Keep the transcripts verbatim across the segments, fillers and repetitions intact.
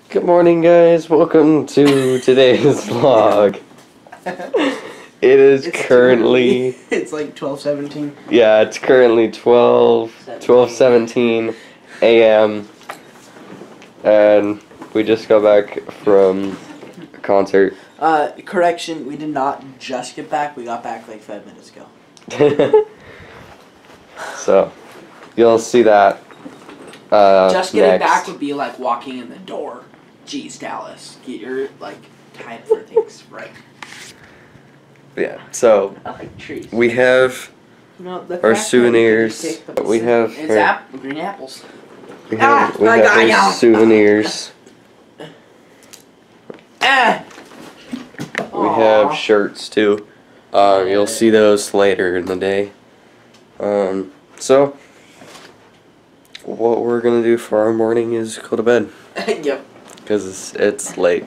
Good morning, guys. Welcome to today's vlog. It is it's currently... It's like twelve seventeen. Yeah, it's currently twelve, twelve seventeen a m And we just got back from a concert. Uh, correction, we did not just get back. We got back like five minutes ago. So, you'll see that uh, Just getting next. back would be like walking in the door. Jeez, Dallas, get your like time for things right. Yeah, so I like trees. we have You know, the our fact that souvenirs. we can take We have it's our- app green apples. we have, Ah, we I have got our ya. souvenirs. Ah. We have Aw. shirts too. Uh, you'll see those later in the day. Um, so, what we're gonna do for our morning is go to bed. Yep. Because it's, it's late.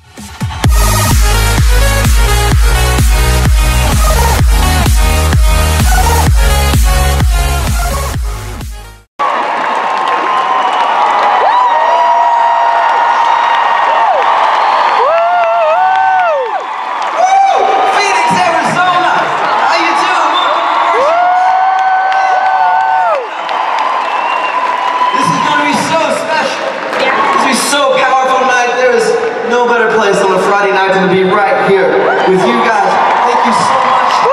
No better place on a Friday night than to be right here with you guys. Thank you so much for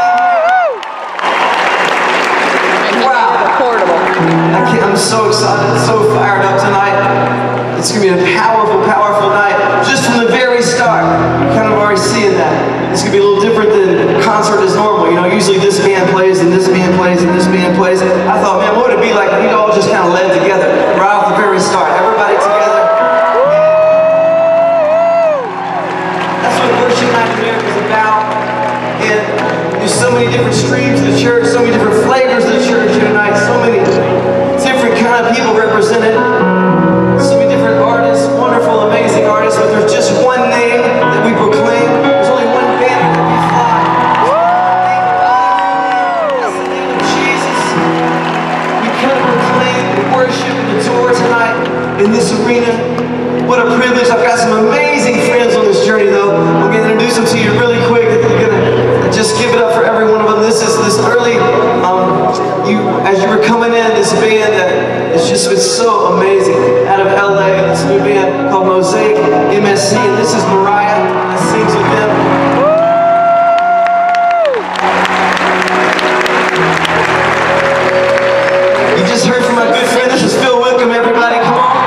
being here. Wow. I can't, I'm so excited, so fired up tonight. It's going to be a powerful, powerful night. Just from the very start, you're kind of already seeing that. It's going to be a little different than concert as normal. You know, usually this band plays and this band plays and this band plays. I thought, man, what would it be like if we all just kind of led together right off the very start? Everybody together. Worship Night in America is about, and there's so many different streams of the church, so many different flavors of the church here tonight, so many different kind of people represented, so many different artists, wonderful, amazing artists, but there's just one name that we proclaim. There's only one banner that we fly. That's the name of Jesus. We kind of proclaim and worship and adore tonight in this arena. What a privilege. I've got some amazing friends on this journey, though. I'm going to introduce them to you really quick. You're going to just give it up for every one of them. This is this early, um, you as you were coming in, this band that is just it's so amazing. Out of L A, this new band called Mosaic M S C, and this is Mariah that sings with them. You just heard from my good friend. This is Phil Wickham, everybody. Come on.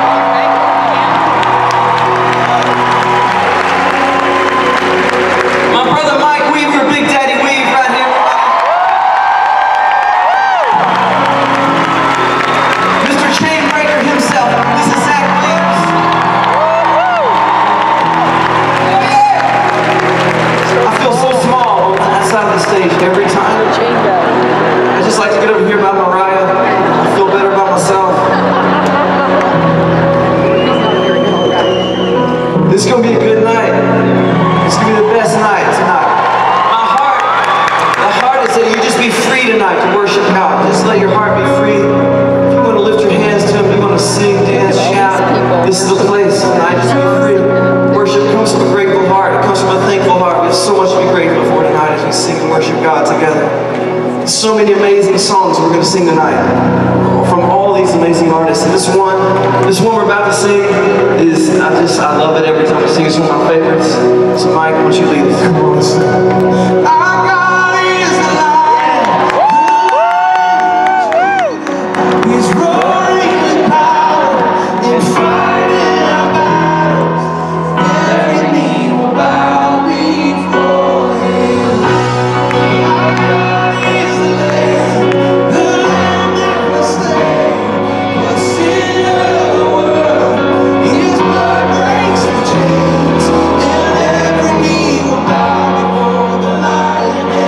Every time. I just like to get over here by Mariah. I feel better about myself. This is going to be a good night. It's going to be the best night tonight. My heart, my heart is that you just be free tonight to worship God. Just let your heart be free. If you want to lift your hands to Him, you want to sing, dance, shout. This is the place tonight. Just be free. Worship comes from a grateful heart. It comes from a thankful heart. We have so much to be grateful for tonight as we sing and worship God together. So many amazing songs we're going to sing tonight from all these amazing artists. And this one, this one we're about to sing is, I just, I love it every time we sing. It's one of my favorites. So Mike, why don't you lead us? Come on, let's sing. Our God is alive. He's roaring with power and fighting our battles. Every knee will bow before Him. Our God is the Lamb, the Lamb that was slain for sin of the world. His blood breaks the chains, and every knee will bow before the Lion.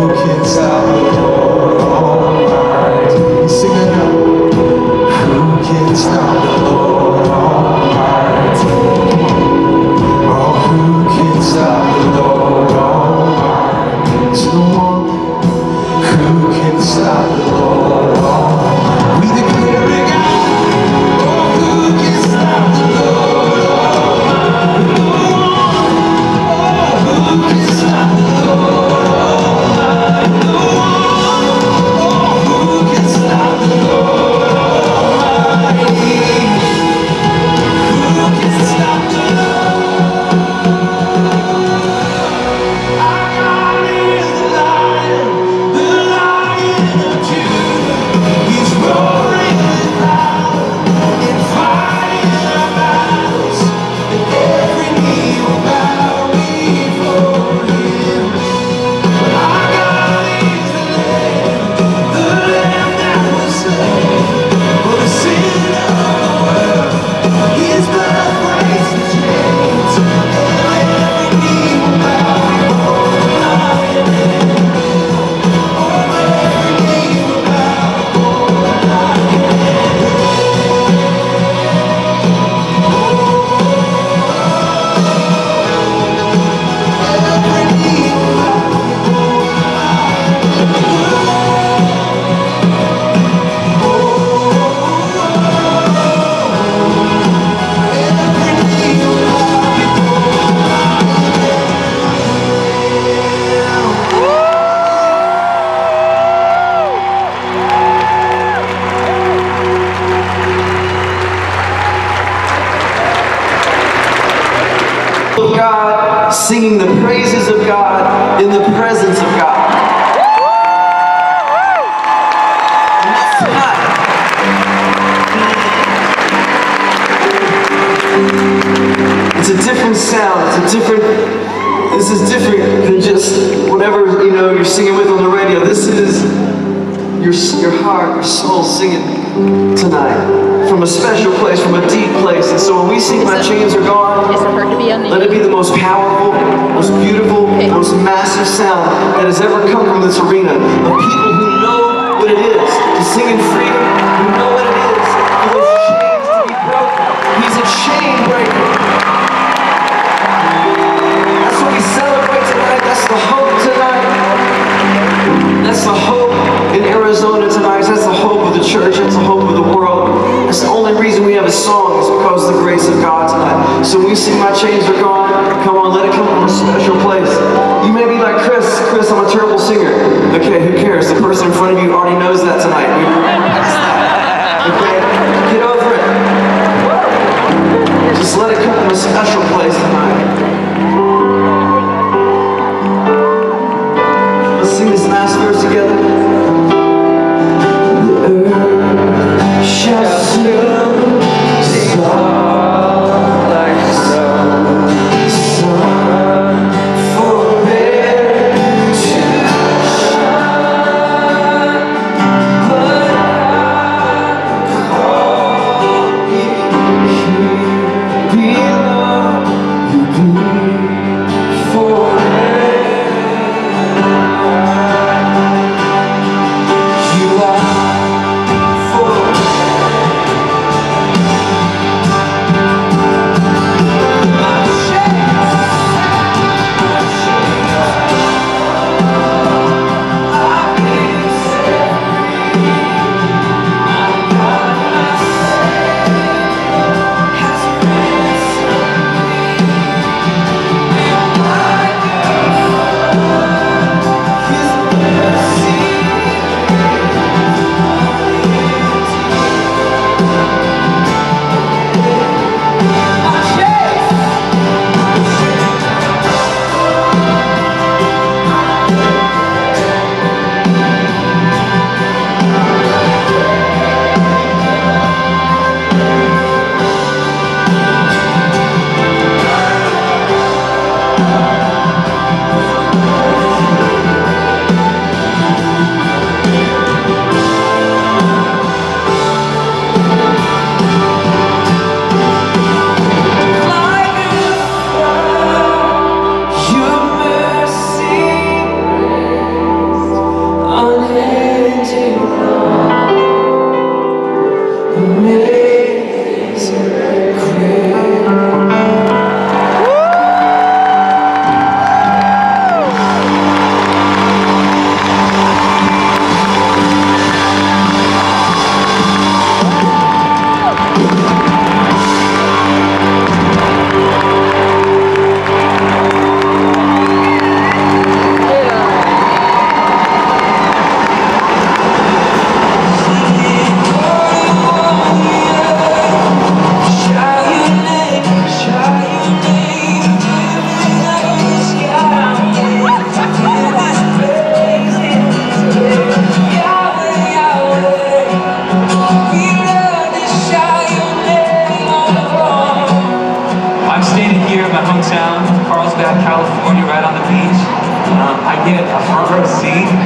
can stop the Lord Almighty? Sing it out. Who can stop the Lord Almighty? Oh, who can stop the Lord Almighty? There's no one. Who can stop the Lord Almighty? We declare it out. Oh, who can stop the Lord Almighty? No one. Oh, who can stop the Lord Almighty? No one. Oh, who can stop the Lord Almighty? Who can stop the Our God is the Lion, the Lion of Judah. He's roaring with power and fighting our battles, and every knee will bow before Him. Our God is the Lamb, the Lamb that was slain for the sin of the world. His blood breaks the chains, and every knee will bow before the Lion. Oh, every knee will bow before the Lion. Every knee will bow Every knee will of God, singing the praises of God in the presence of God. And that's tonight. It's a different sound. It's a different. This is different than just whatever you know you're singing with on the radio. This is your your heart, your soul singing tonight from a special place, from a deep place. And so when we sing "My Chains Are Gone," Is it hard to be on the let it be the most powerful, most beautiful, Okay. most massive sound that has ever come from this arena of people who know what it is to sing in freedom, who know what it is for those chains to be broken. He's a chain breaker. That's what we celebrate tonight. That's the hope tonight. That's the hope in Arizona tonight. That's the hope of the church. That's the hope of the world. That's the only reason we have a song is because of the grace of God tonight. So when we sing "My Chains Are Gone," come on, let it come from a special place. You may be like Chris. Chris, I'm a terrible singer. Okay, who cares? The person in front of you already knows that tonight. We past that. Okay, get over it. Just let it come from a special place tonight. Let's sing this last verse together. The earth shall still stop like snow, sun forbid to shine, but I call you here below, you bleed forever.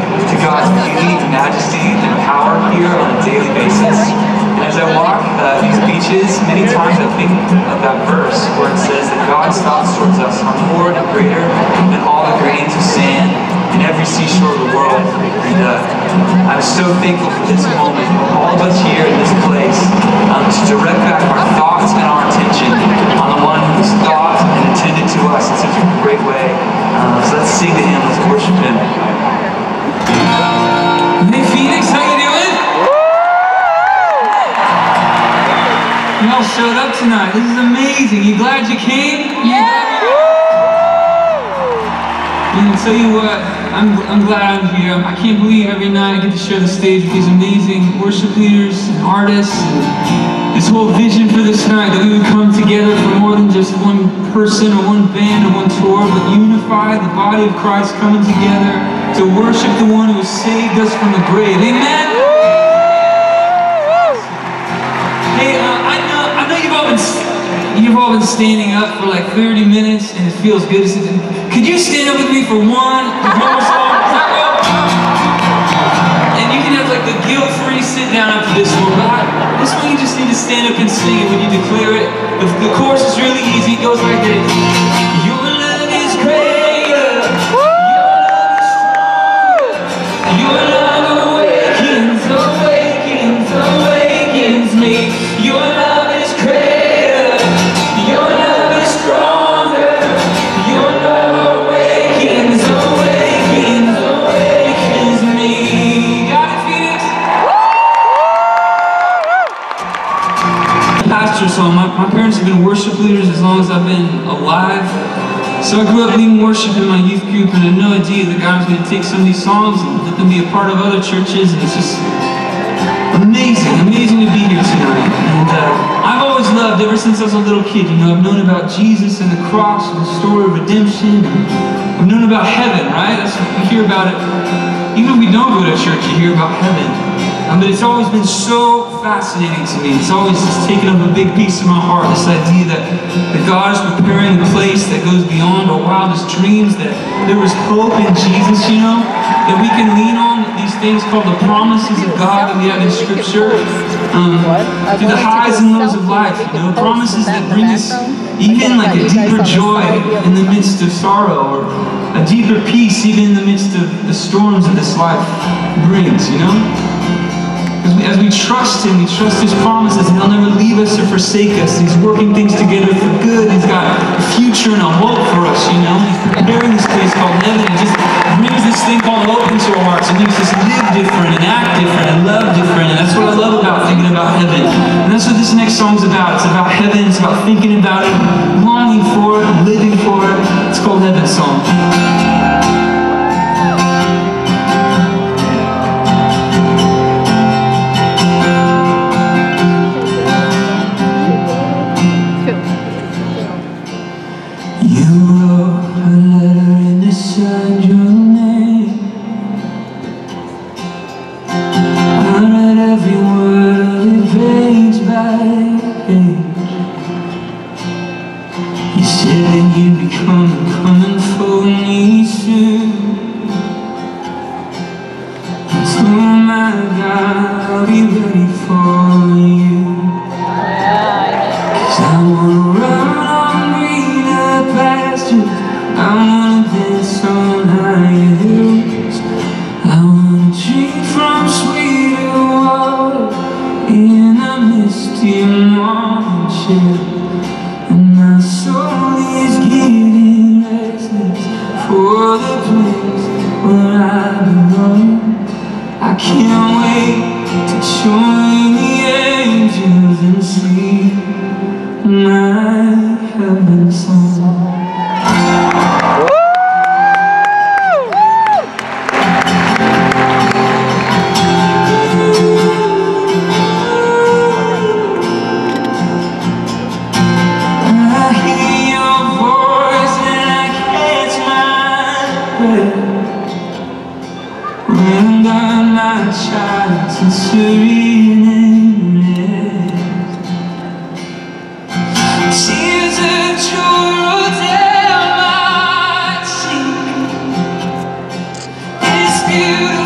to God's beauty and majesty and power here on a daily basis. And as I walk uh, these beaches, many times I think of that verse where it says that God's thoughts towards us are more and greater than all the grains of sand in every seashore of the world. And uh, I'm so thankful for this moment, for all of us here in this place, um, to direct back our thoughts and our attention on the one who's thought and attended to us in such a great way. Uh, so let's sing to Him, let's worship Him. Hey Phoenix, how you doing? You all showed up tonight. This is amazing. You glad you came? Yeah! And I'll tell you what, I'm, I'm glad I'm here. I can't believe every night I get to share the stage with these amazing worship leaders and artists. And this whole vision for this night, that we would come together for more than just one person or one band or one tour, but unify the body of Christ coming together to worship the one who has saved us from the grave. Amen? Hey, uh, I know, I know you've all been you've all been standing up for like thirty minutes, and it feels good. Could you stand up with me for one, one more song? And you can have like the guilt-free sit down after this one, but I, this one you just need to stand up and sing it when you declare it. The, the chorus is really easy. It goes like this. Your love is greater. Your love awakens, awakens, awakens me. Your love is greater. Your love is stronger. Your love awakens, awakens, awakens me. Got it, Phoenix? Pastor, so my, my parents have been worship leaders as long as I've been alive. So I grew up leading worship in my youth group, and I had no idea that God was going to take some of these songs and let them be a part of other churches, and it's just amazing, amazing to be here tonight. And uh, I've always loved, ever since I was a little kid, you know, I've known about Jesus and the cross and the story of redemption. I've known about heaven, right? That's what we hear about it. Even if we don't go to church, you hear about heaven. Um, but it's always been so fascinating to me. It's always just taken up a big piece of my heart, this idea that, that God is preparing a place that goes beyond our wildest dreams, that there is hope in Jesus, you know, that we can lean on these things called the promises of God that we have in Scripture, um, through the highs and lows of life, you know, promises that bring us even like a deeper joy in the midst of sorrow, or a deeper peace even in the midst of the storms that this life brings, you know? As we, as we trust Him, we trust His promises, and He'll never leave us or forsake us. He's working things together for good. He's got a future and a hope for us, you know? He's preparing this place called heaven. He just brings this thing called hope into our hearts. It makes us live different and act different and love different. And that's what I love about thinking about heaven. And that's what this next song's about. It's about heaven. It's about thinking about it, longing for it, living for it. It's called Heaven Song. Beautiful.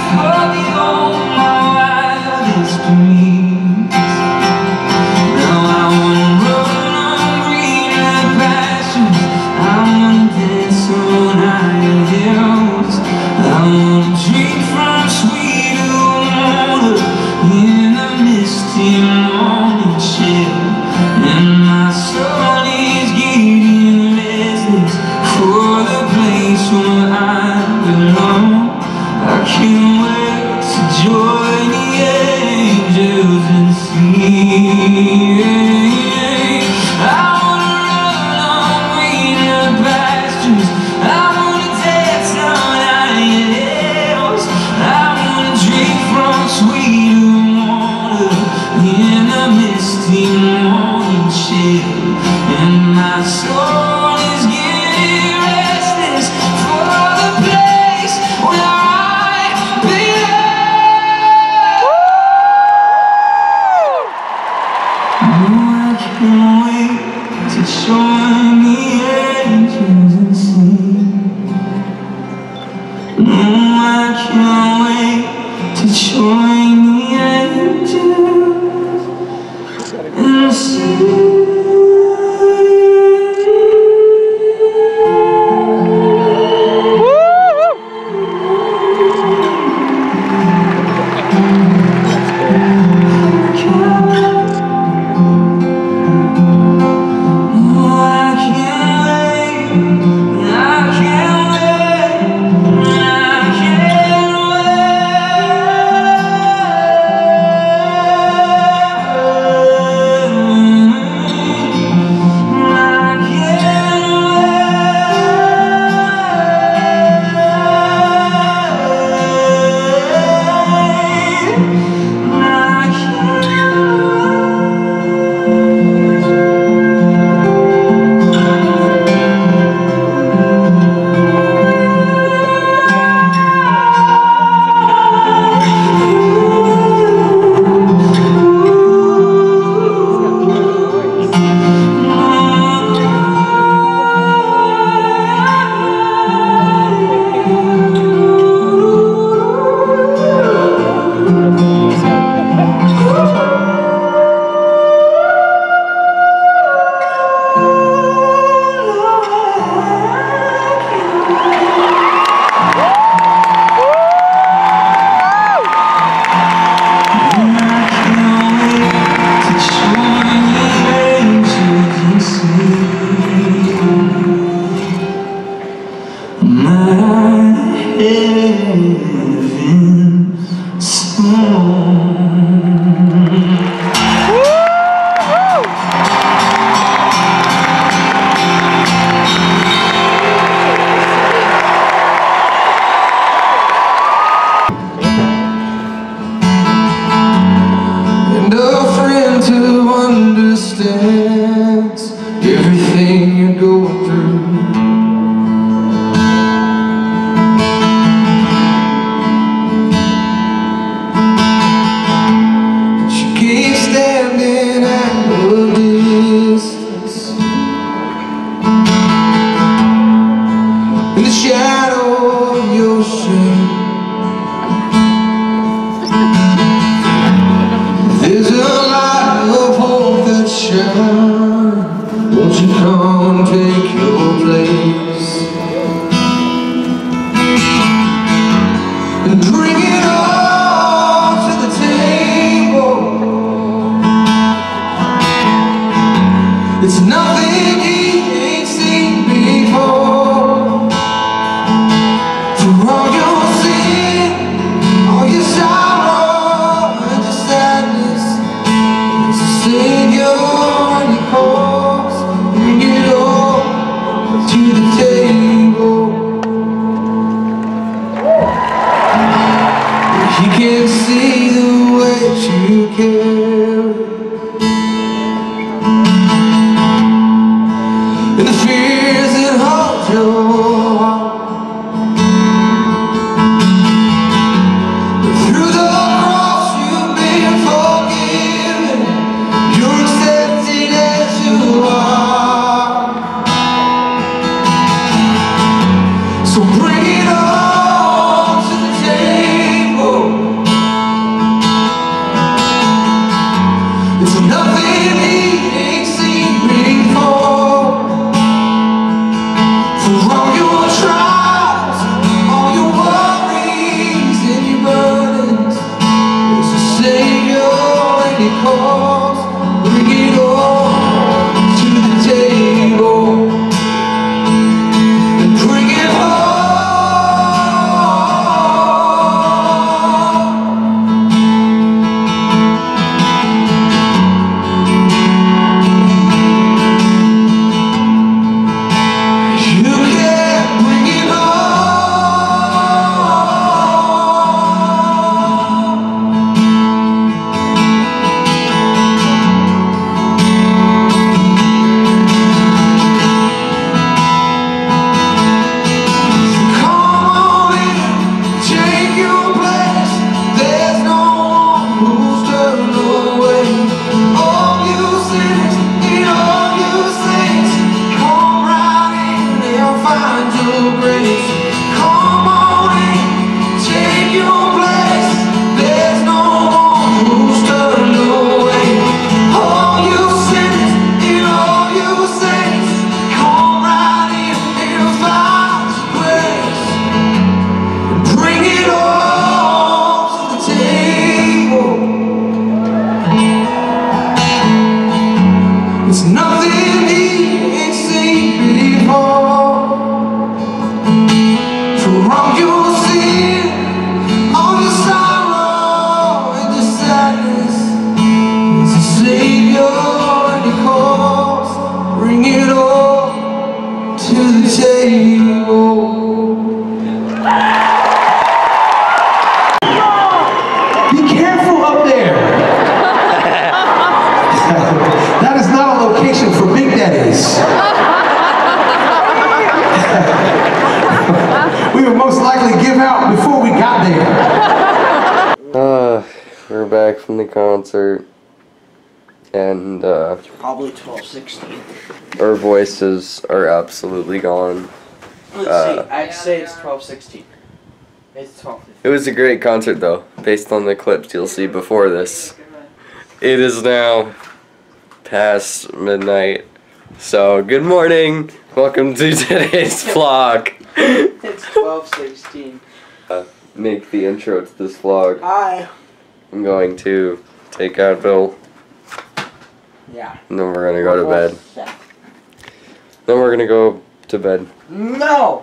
we're back from the concert, and uh, Probably twelve sixteen. our voices are absolutely gone. Let's Uh, see. I'd say it's twelve sixteen. It's twelve fifteen. It was a great concert, though, based on the clips you'll see before this. It is now past midnight, so good morning. Welcome to today's vlog. It's twelve sixteen. Uh, make the intro to this vlog. Hi. I'm going to take Advil, Yeah. and then we're gonna go to bed. Then we're gonna go to bed. No.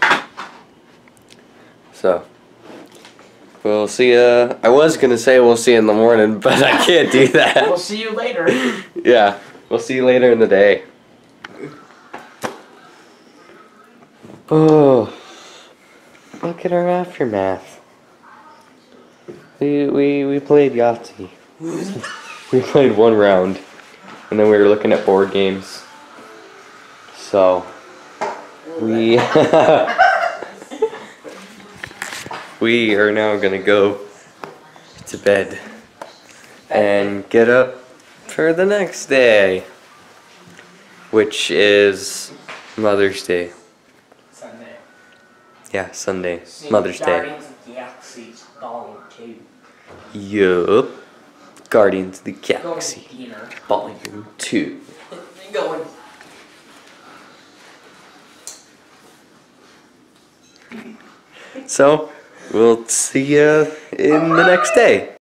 So, we'll see ya. I was gonna say we'll see you in the morning, but I can't do We'll that. see you later. Yeah, we'll see you later in the day. Oh, look at our aftermath. We we we played Yahtzee. We played one round, and then we were looking at board games. So we we are now gonna go to bed and get up for the next day, which is Mother's Day. Sunday. Yeah, Sunday, Mother's Day. Guardians of the Galaxy Volume two. Yup. Guardians of the Going Galaxy, to dinner. Volume two. Going. So, we'll see you in the next day.